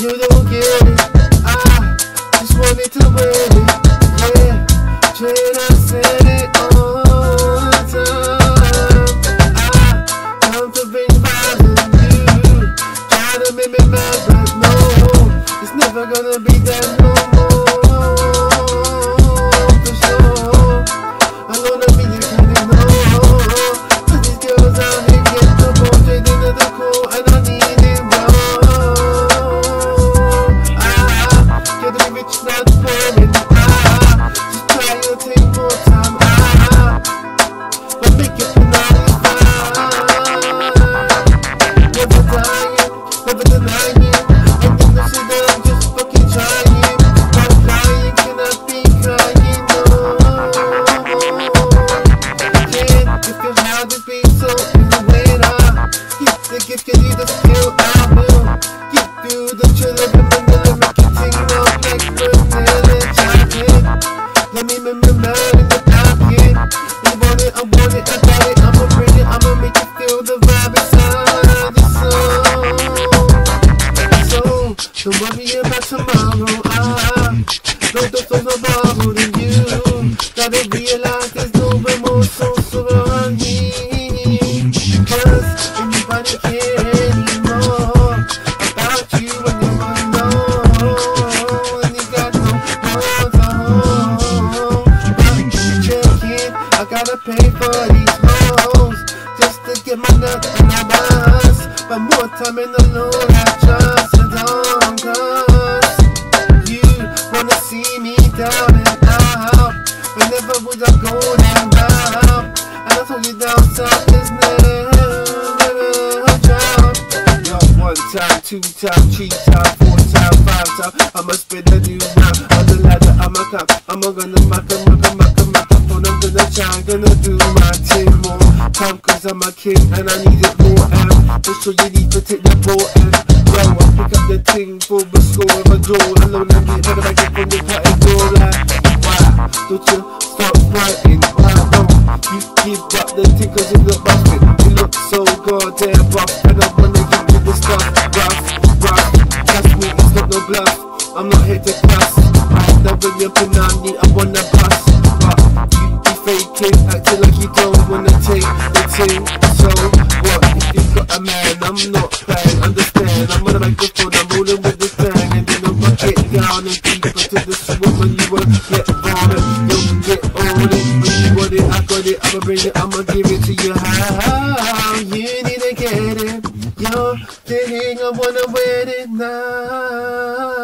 You don't get it. I just wanted to win it. Yeah, Trent, I said it all the time. I come to bring violence. You try to make me mad, but no, it's never gonna be that no more. For sure, I'm gonna be the kind of no. Cause these girls out here get the bullshit into the cool, and I need it raw. Get the rich, not poor, and just try to take more time. But make it penalty fine. Never dying, never denying. And then the shit that I'm just fucking trying. Not lying, cannot be crying no more. Yeah, if your heart is being so in the way I get the gift, you need the skill, I will get through the chill of the vanilla, make it tingle like vanilla chocolate. Let me remember in the pocket. You want it, I want it, I got it, I'ma bring it, I'ma make you feel the vibe inside your soul. So, don't worry about tomorrow, no borrowed in you. Gotta realize there's no remorse around me. Cause anybody care anymore about you when you alone, and you got no ones at home. Checking, I gotta pay for these hoes just to get my nut and my buzz. But more time in the Lord I trust and don't, cause you wanna see me down and out. Whenever would I go down, down? And I told you down south is never a job. Yo, 1 time, 2 time, 3 time, 4 time, 5 time. I'ma spin a new round on the ladder, I'ma come. I'ma gonna mack phone, I'm gonna try, gonna do my thing more time, cause I'm a king and I need it more. And make sure you need to take that ball and yo, I pick up the thing for the score of a draw. Alone and get better back from the party door like, why don't you stop writing? Why don't you give up the thing, cause you look busted. You look so goddamn rough, and I wanna give you the stuff rough. Trust me, it's not no bluff, I'm not here to cuss. Now when you're Panani, I wanna bust. But you be faking, acting like you don't wanna take the thing. So what, if you got a man, I'm not playing, understand. I'm on the microphone, I'm rolling with this thing. And then I'ma get down and deep into the swim. When you wanna get violent, you'll get all it. When you want it, I got it, I'ma bring it, I'ma give it to you. How you need to get it. You're the thing, I wanna wear it now.